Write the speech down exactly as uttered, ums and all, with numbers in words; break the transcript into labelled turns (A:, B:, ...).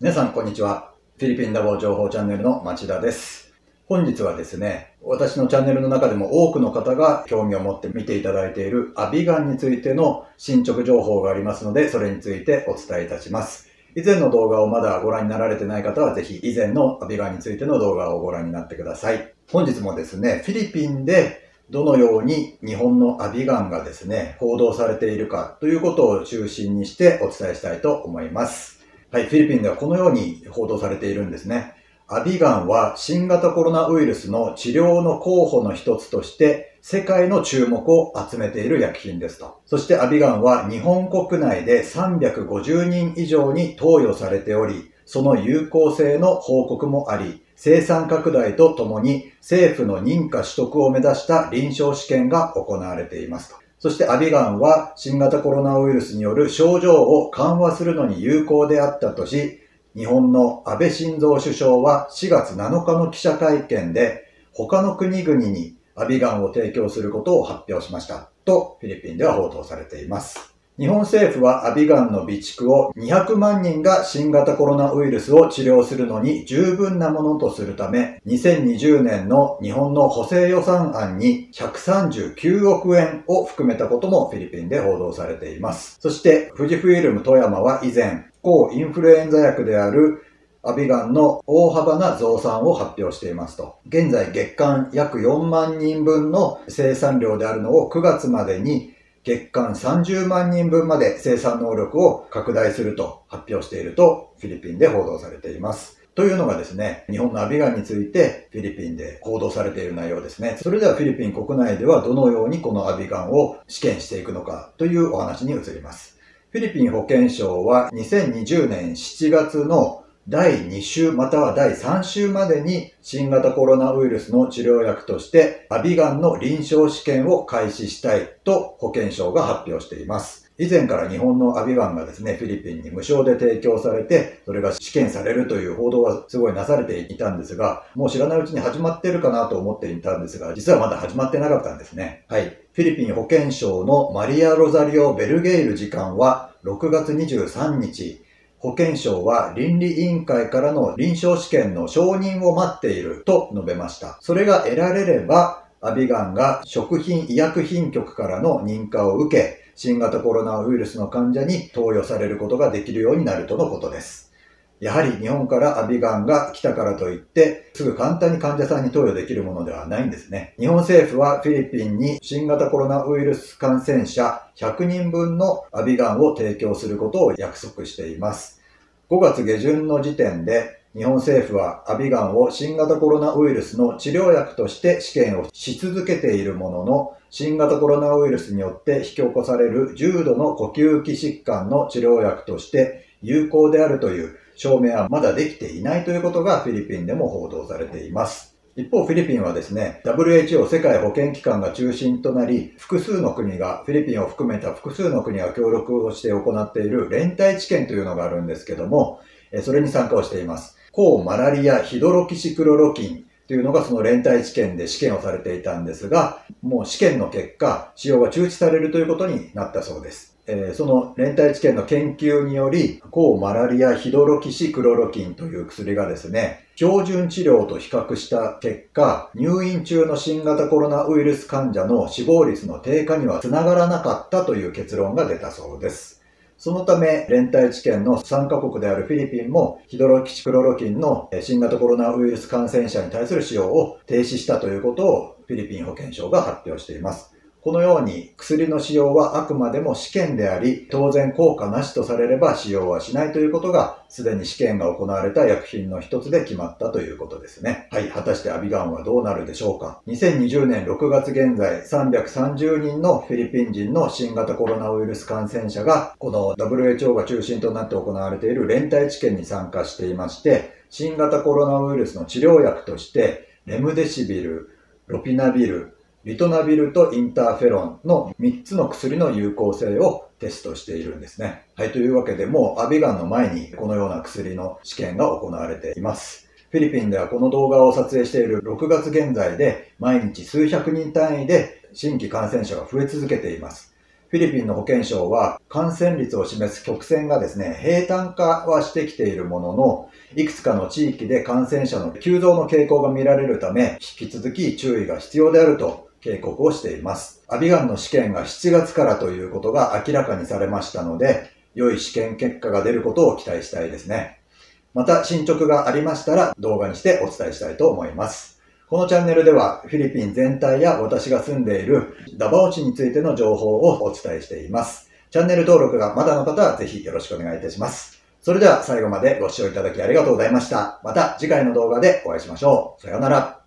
A: 皆さん、こんにちは。フィリピンラボ情報チャンネルの町田です。本日はですね、私のチャンネルの中でも多くの方が興味を持って見ていただいているアビガンについての進捗情報がありますので、それについてお伝えいたします。以前の動画をまだご覧になられてない方は、ぜひ以前のアビガンについての動画をご覧になってください。本日もですね、フィリピンでどのように日本のアビガンがですね、報道されているかということを中心にしてお伝えしたいと思います。はい、フィリピンではこのように報道されているんですね。アビガンは新型コロナウイルスの治療の候補の一つとして世界の注目を集めている薬品ですと。そしてアビガンは日本国内でさんびゃくごじゅうにん以上に投与されており、その有効性の報告もあり、生産拡大とともに政府の認可取得を目指した臨床試験が行われていますと。そしてアビガンは新型コロナウイルスによる症状を緩和するのに有効であったとし、日本の安倍晋三首相はしがつなのかの記者会見で他の国々にアビガンを提供することを発表しましたとフィリピンでは報道されています。日本政府はアビガンの備蓄をにひゃくまんにんが新型コロナウイルスを治療するのに十分なものとするため、にせんにじゅうねんの日本の補正予算案にひゃくさんじゅうきゅうおくえんを含めたこともフィリピンで報道されています。そして富士フイルム富山は以前、抗インフルエンザ薬であるアビガンの大幅な増産を発表していますと。現在月間約よんまんにんぶんの生産量であるのをくがつまでに月間さんじゅうまんにんぶんまで生産能力を拡大すると発表しているとフィリピンで報道されています。というのがですね、日本のアビガンについてフィリピンで報道されている内容ですね。それではフィリピン国内ではどのようにこのアビガンを試験していくのかというお話に移ります。フィリピン保健省はにせんにじゅうねんしちがつのだいに週またはだいさん週までに新型コロナウイルスの治療薬としてアビガンの臨床試験を開始したいと保健省が発表しています。以前から日本のアビガンがですね、フィリピンに無償で提供されて、それが試験されるという報道はすごいなされていたんですが、もう知らないうちに始まっているかなと思っていたんですが、実はまだ始まってなかったんですね。はい。フィリピン保健省のマリア・ロザリオ・ベルゲイル次官はろくがつにじゅうさんにち、保健省は倫理委員会からの臨床試験の承認を待っていると述べました。それが得られれば、アビガンが食品医薬品局からの認可を受け、新型コロナウイルスの患者に投与されることができるようになるとのことです。やはり日本からアビガンが来たからといって、すぐ簡単に患者さんに投与できるものではないんですね。日本政府はフィリピンに新型コロナウイルス感染者ひゃくにんぶんのアビガンを提供することを約束しています。ごがつげじゅんの時点で、日本政府はアビガンを新型コロナウイルスの治療薬として試験をし続けているものの、新型コロナウイルスによって引き起こされる重度の呼吸器疾患の治療薬として有効であるという証明はまだできていないということがフィリピンでも報道されています。一方、フィリピンはですね、ダブリューエイチオー 世界保健機関が中心となり、複数の国が、フィリピンを含めた複数の国が協力をして行っている連帯治験というのがあるんですけども、それに参加をしています。抗マラリアヒドロキシクロロキンというのがその連帯治験で試験をされていたんですが、もう試験の結果、使用が中止されるということになったそうです。えー、その連帯治験の研究により、抗マラリアヒドロキシクロロキンという薬がですね、標準治療と比較した結果、入院中の新型コロナウイルス患者の死亡率の低下にはつながらなかったという結論が出たそうです。そのため、連帯治験の参加国であるフィリピンも、ヒドロキシクロロキンの新型コロナウイルス感染者に対する使用を停止したということをフィリピン保健省が発表しています。このように薬の使用はあくまでも試験であり、当然効果なしとされれば使用はしないということが、すでに試験が行われた薬品の一つで決まったということですね。はい、果たしてアビガンはどうなるでしょうか。にせんにじゅうねんろくがつ現在、さんびゃくさんじゅうにんのフィリピン人の新型コロナウイルス感染者が、この ダブリューエイチオー が中心となって行われている連帯治験に参加していまして、新型コロナウイルスの治療薬として、レムデシビル、ロピナビル、リトナビルとインターフェロンのみっつの薬の有効性をテストしているんですね。はい、というわけでもうアビガンの前にこのような薬の試験が行われています。フィリピンではこの動画を撮影しているろくがつ現在で毎日数百人単位で新規感染者が増え続けています。フフィリピンの保健省は感染率を示す曲線がですね、平坦化はしてきているものの、いくつかの地域で感染者の急増の傾向が見られるため、引き続き注意が必要であると警告をしています。アビガンの試験がしちがつからということが明らかにされましたので、良い試験結果が出ることを期待したいですね。また進捗がありましたら動画にしてお伝えしたいと思います。このチャンネルではフィリピン全体や私が住んでいるダバオ市についての情報をお伝えしています。チャンネル登録がまだの方はぜひよろしくお願いいたします。それでは最後までご視聴いただきありがとうございました。また次回の動画でお会いしましょう。さようなら。